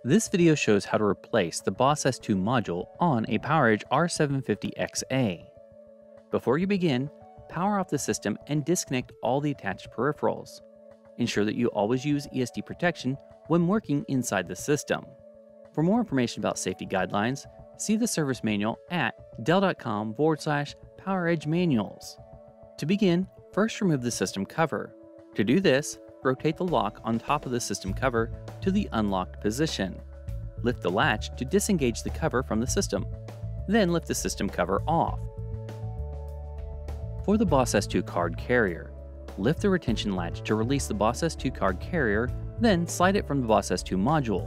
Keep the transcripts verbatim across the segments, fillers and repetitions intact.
This video shows how to replace the Boss S two module on a PowerEdge R seven fifty X A. Before you begin, power off the system and disconnect all the attached peripherals. Ensure that you always use E S D protection when working inside the system. For more information about safety guidelines, see the service manual at dell.com forward slash PowerEdge manuals. To begin, first remove the system cover. To do this, rotate the lock on top of the system cover to the unlocked position. Lift the latch to disengage the cover from the system. Then lift the system cover off. For the Boss S two card carrier, lift the retention latch to release the Boss S two card carrier, then slide it from the Boss S two module.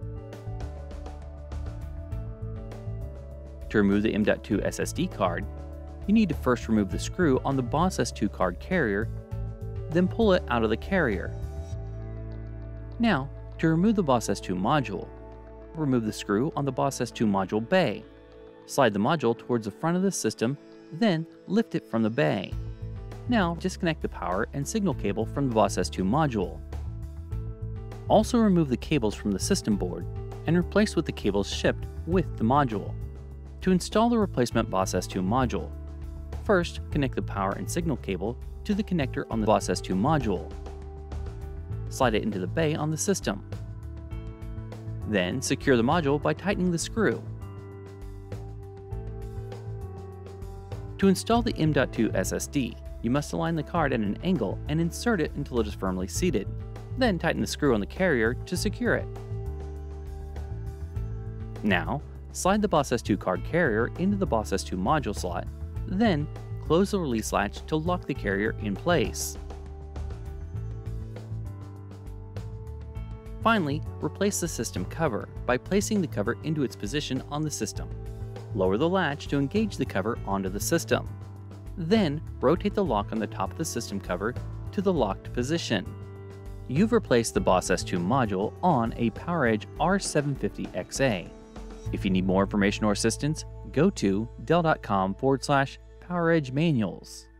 To remove the M dot two S S D card, you need to first remove the screw on the Boss S two card carrier, then pull it out of the carrier. Now, to remove the Boss S two module, remove the screw on the Boss S two module bay. Slide the module towards the front of the system, then lift it from the bay. Now, disconnect the power and signal cable from the Boss S two module. Also remove the cables from the system board and replace with the cables shipped with the module. To install the replacement Boss S two module, first connect the power and signal cable to the connector on the Boss S two module. Slide it into the bay on the system. Then secure the module by tightening the screw. To install the M dot two S S D, you must align the card at an angle and insert it until it is firmly seated. Then tighten the screw on the carrier to secure it. Now, slide the Boss S two card carrier into the Boss S two module slot, then close the release latch to lock the carrier in place. Finally, replace the system cover by placing the cover into its position on the system. Lower the latch to engage the cover onto the system. Then, rotate the lock on the top of the system cover to the locked position. You've replaced the Boss S two module on a PowerEdge R seven fifty X A. If you need more information or assistance, go to dell.com forward slash PowerEdge manuals.